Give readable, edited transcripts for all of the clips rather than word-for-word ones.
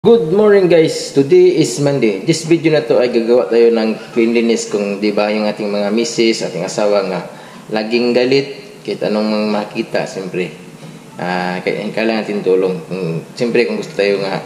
Good morning guys, today is Monday. This video na to ay gagawa tayo ng cleanliness kung di ba yung ating mga misis, ating asawa nga laging galit kahit anong makita, siyempre kailangan natin tulong. Siyempre kung gusto tayo nga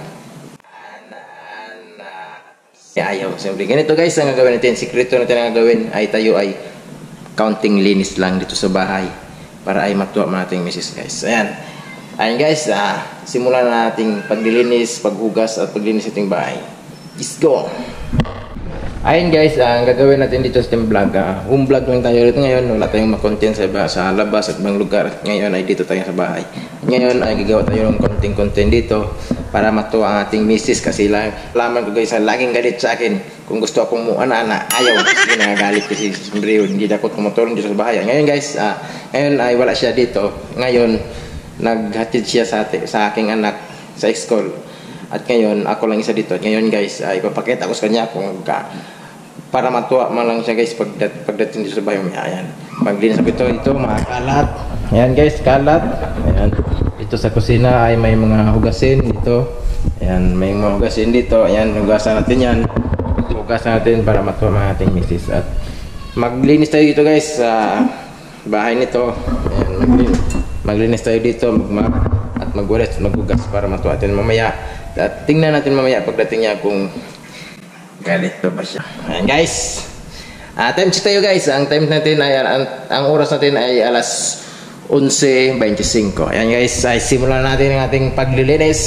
ayaw, siyempre ganito guys ang gagawin natin. Sikreto natin ang gagawin ay tayo ay counting linis lang dito sa bahay para ay matuwa man ating misis guys. Ayan guys, simulan na nating paglilinis, paghugas at paglinis ating bahay. Let's go! Ayan guys, ang gagawin natin dito sa ating vlog, home vlog lang tayo dito ngayon. Wala tayong makontent sa labas at ibang lugar. Ngayon ay dito tayo sa bahay. Ngayon ay gagawa tayo ng konting-content dito para matuwa ang ating misis. Kasi laman ko guys, laging galit sa akin. Kung gusto akong muana-ana, ayaw. Kasi nagagalit kasi siyempre hindi ako tumutulong dito sa bahay. Ngayon guys, ngayon ay wala siya dito. Ngayon, naghatid siya sa aking anak sa school at ngayon ako lang isa dito. Ngayon guys ay ipapakita ko sa kanya kung para matuwa man lang siya guys pagdating dito sa bahay. Ayan, maglinis ako ito mga kalat. Ayan guys, kalat. Ayan, dito sa kusina ay may mga hugasin dito. Ayan, may mga hugasin dito. Ayan, hugasan natin yan. Hugasan natin para matuwa mga ating misis. At maglinis tayo dito guys sa bahay nito. Ayan, maglinis tayo dito, mag-map at magwalis, maghugas para matuwa natin mamaya. At tingnan natin mamaya pagdating niya kung galit pa ba siya. Ayan guys, time check tayo guys. Ang time natin ay ang oras natin ay alas 11:25. Ayan guys, ay simulan natin ang ating paglilinis.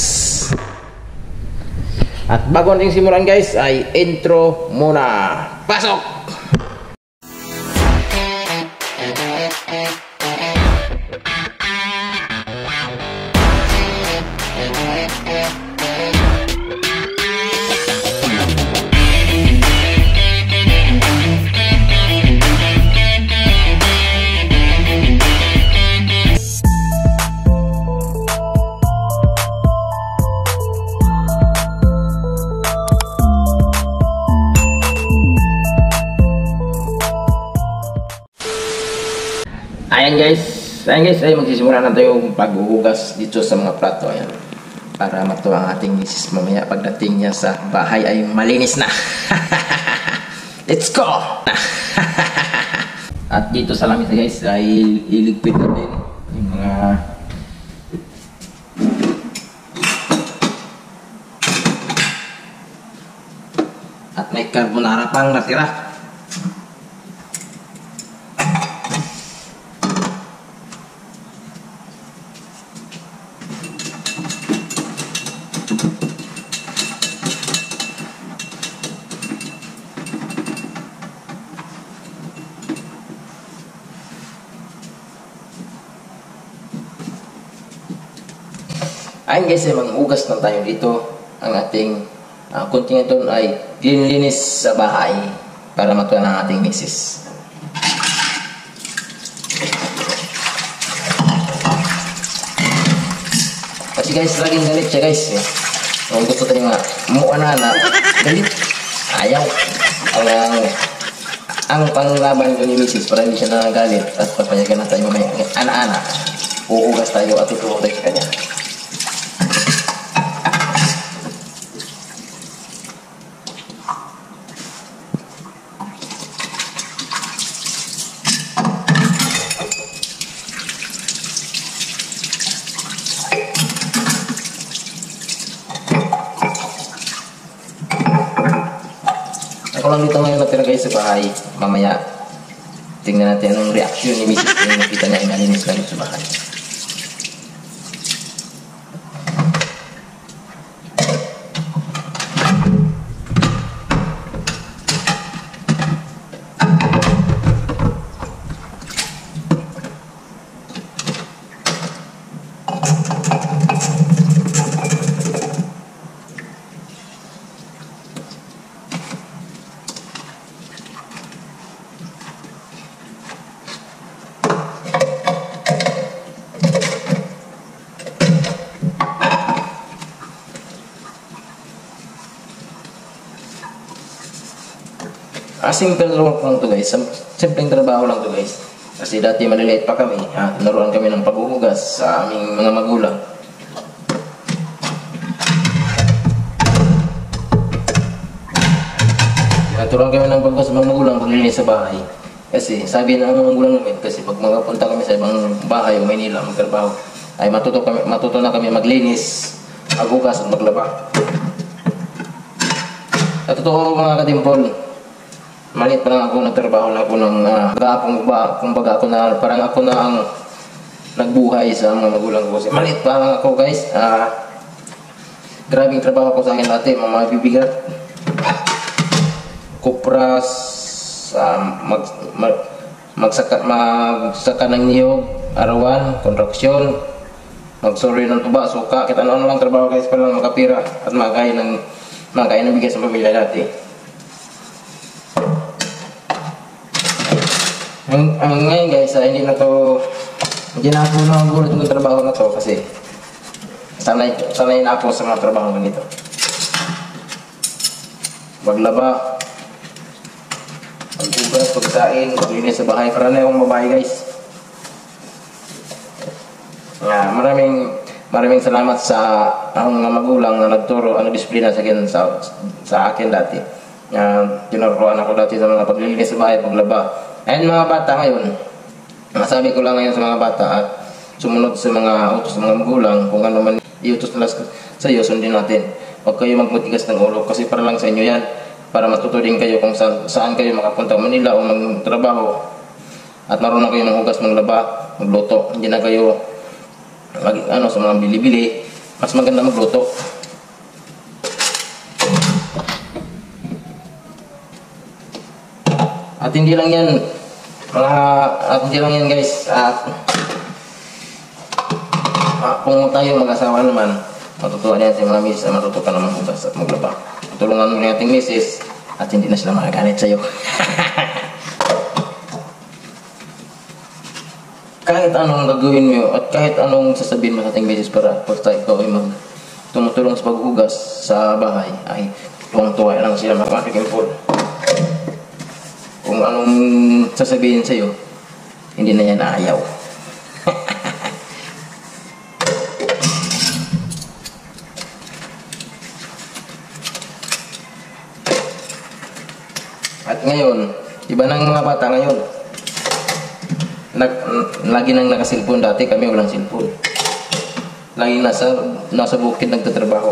At bago natin simulan guys ay intro muna. Pasok! Ayan guys, ay magsisimula na tayo paghuhugas dito sa mga plato. Ayan, para matuwa ang ating misis mamaya pagdating niya sa bahay ay malinis na. Let's go! At dito sa lamisa guys ay iligpit natin yung mga at may carbonara pang natira. Ayan guys, ay maghugas na tayo dito. Ang ating kunting ito ay linlinis sa bahay para matuwa ng ating misis. Kasi guys, laging galit siya guys. Kung gusto tayo nga muana-ana, galit, ayaw. Ang panglaban ko ni misis para hindi siya nagalit at papayagan na tayo mamaya ana-ana, uhugas tayo at tutulong tayo sa kanya. Ako lang dito ngayon natira guys sa bahay. Mamaya tingnan natin ang reaction ni misis kung nakita niya yung nalinis lang sa bahay. Simple lang to guys. Simpleng trabaho lang to guys. Kasi dati maliliit pa kami. Tinuruan kami ng paghuhugas sa aming mga magulang. turuan kami ng pagkas mga magulang paglilinis sa bahay. Kasi sabi ng mga magulang namin, kasi pag magpunta kami sa ibang bahay o Maynila magtrabaho, ay matuto na kami maglinis, maghugas at maglaba. Sa totoo mga kadimpol, maliit pa lang ako, nagtrabaho na ako ng kumbaga ako na, parang ako na ang nagbuhay sa mga magulang ko. Maliit pa lang ako guys, grabing trabaho ko sa akin dati, mga bibigat. Kupras, magsaka ng niyog, arawan, kontraksyon, magsuri ng tuba, suka, kita ano lang trabaho guys para lang makapira at makain ng bigas ng pamilya dati. Ngayon guys, hindi na ako nagulat ng trabaho na to kasi sanay na ako sa mga trabaho ganito. Maglaba, maghugas, pagsain, maglinis sa bahay, para na akong babae guys. Maraming salamat sa mga magulang na nagturo, disiplina sa akin dati. Tinuruan ako dati sa mga paglilinis sa bahay, paglaba. Ayun mga bata ngayon, masabi ko lang ngayon sa mga bata at sumunod sa mga utos ng mga magulang, kung ano man iutos nila sa iyo, sundin natin. Huwag kayo magmatigas ng ulo kasi para lang sa inyo yan, para matuto din kayo kung saan kayo makapunta Manila o magtrabaho at marunong kayo maghugas, maglaba, magluto. Hindi na kayo sa mga bili-bili, mas maganda magluto. At hindi lang yan guys, kung tayo mag-asawa naman, matutuwa yan si mga misis, matuto ka naman maghugas at maglaba. Tulungan mo na ating misis at hindi na sila makagalit sa'yo. Kahit anong gagawin mo at kahit anong sasabihin mo sa ating misis para basta ikaw ay tumutulong sa paghugas sa bahay, ay tuwang-tuwa lang sila makakikipol. Kung anong sasabihin sa'yo, hindi na yan ayaw. At ngayon, iba ng mga bata ngayon. Lagi nang nakasilpon, dati kami walang silpon. Lagi nasa bukid nagtatrabaho.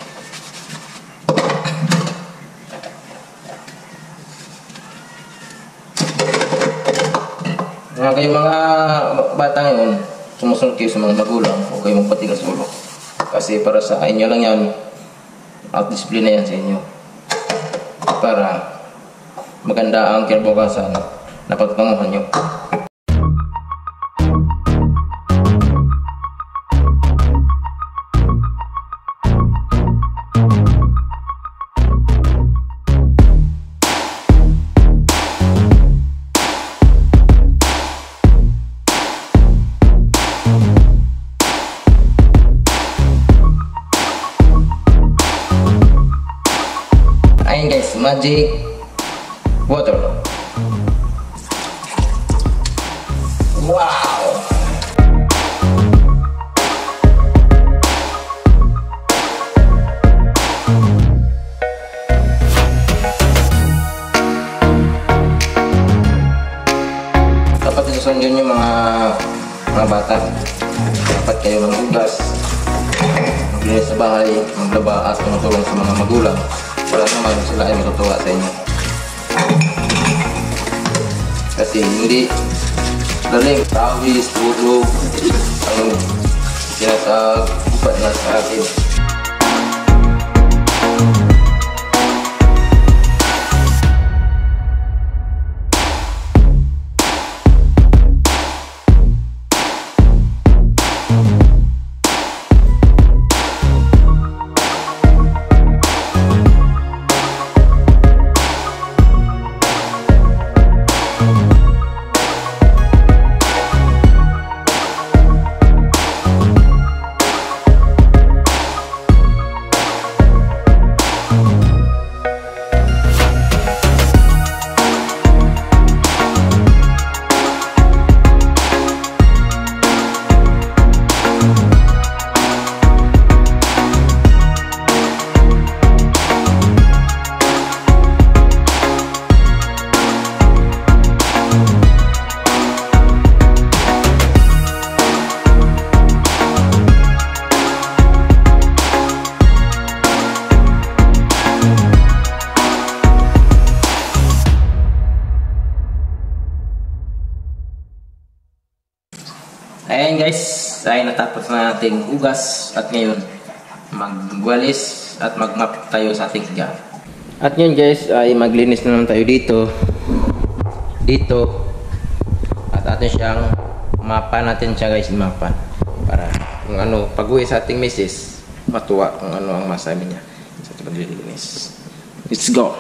Kayo mga bata ngayon, sumusunod kayo sa mga magulang, huwag kayo magpatigas ulo. Kasi para sa inyo lang yan, at disiplina yan sa inyo. Para maganda ang kinabukasan na pagtanguhan nyo. Ayun guys, magic water. Wow! Dapat isusundin yung mga bata. Dapat kayo maghugas, maglinis sa bahay, maglaba at tumutulong sa mga magulang. Wala naman sila ay matutuwa sa inyo. Kasi hindi daling tawis, tulog ang sinasagupat na sa atin. guys, ay natapos na ating hugas at ngayon magwalis at magmap tayo sa ating higaan. At ngayon guys, ay maglinis na naman tayo dito at atin siyang mapan natin siya guys, mapan para kung ano, pag-uwi sa ating misis matuwa kung ano ang masabi niya sa ating paglilinis. Let's go!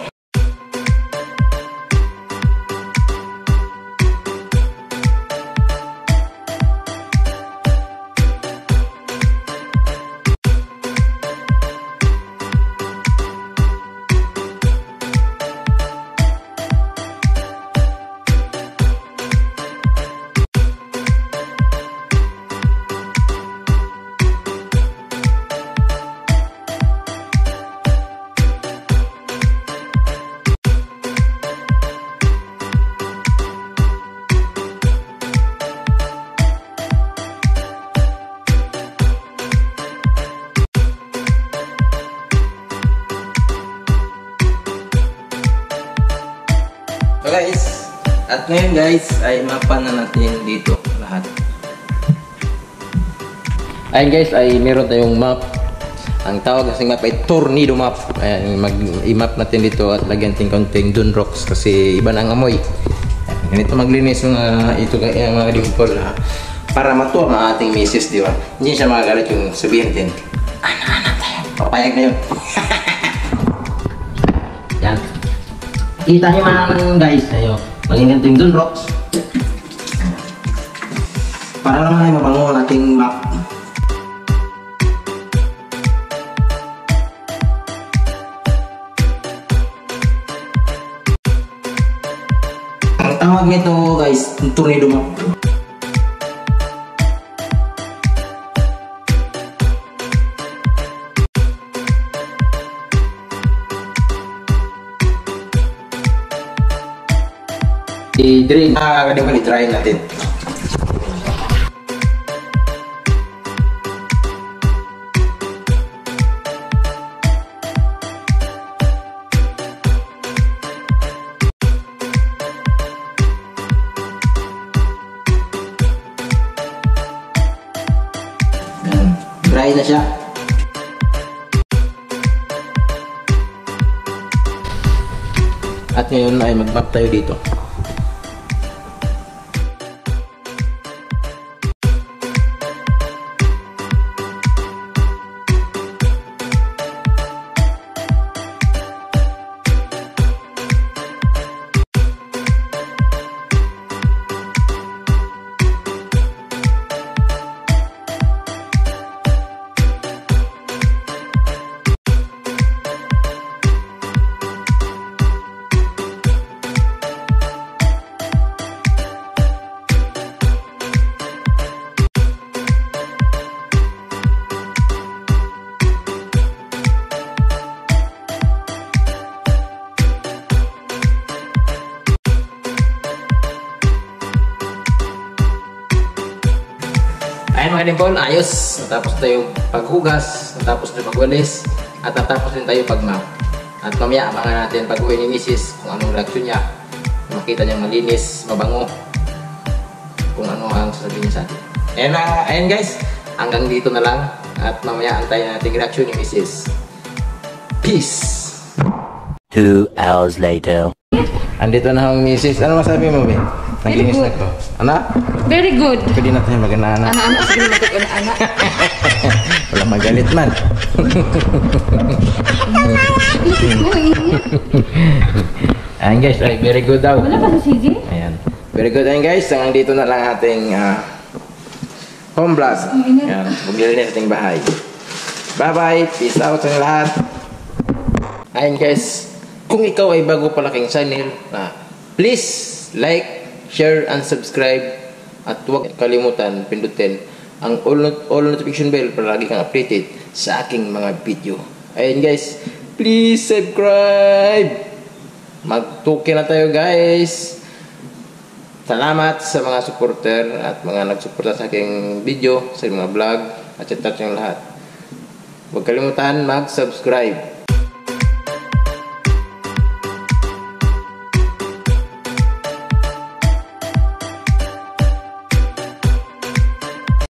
So guys, at ngayon guys ay mapan na natin dito lahat. Ayun guys, ay meron tayong map. Ang tawag kasing map ay tornado map. Ayan, i-map natin dito at lagyan natin konting dun rocks kasi iba na ang amoy. Ayan, ganito maglinis mga ito mga dimple para matuwa mga ating misis, di ba? Hindi siya magagalit yung sabihin din. Ano tayo? Papayag na yun. Yan. Kita nyo man guys, ayo, malinganting dun rocks para naman ay mabango ang ating map. Ang tawag nito guys, tornado map. I-drain. Kadang kali drain natin. Dry na siya. At ngayon ay mag-map tayo dito. Ayan mga dimple, ayos. Natapos tayo paghugas, natapos tayo magwalis, at natapos din tayo pagmap. At mamaya abangan natin pag-uwi ni Mrs. kung anong reaksyon niya. Makita niya malinis, mabango, kung ano ang sasabihin niya sa atin. Ayan guys, hanggang dito na lang. At mamaya antayin natin reaksyon ni Mrs. Peace! 2 hours later. Andito na ang Mrs. Ano masabi mo, Ben? Naglinis na ko. Ano? Very good. Pwede natin yung mag-anak. Anak-anak, sige naman ito anak. Wala magalit man. Ayan guys, ay very good daw. Wala pa sa CG? Ayan. Very good. Ayan guys, hanggang dito na lang ating home vlog. Ayan, maglilinis ating bahay. Bye-bye. Peace out sa lahat. Ayan guys, kung ikaw ay bago pa laking channel, please like, share, and subscribe. At huwag kalimutan pindutin ang all notification bell para lagi kang updated sa aking mga video. Ayun guys, please subscribe. Mag-2K na tayo guys. Salamat sa mga supporter at mga nagsuporta sa aking video, sa mga vlog, at sa yung lahat. Huwag kalimutan mag-subscribe.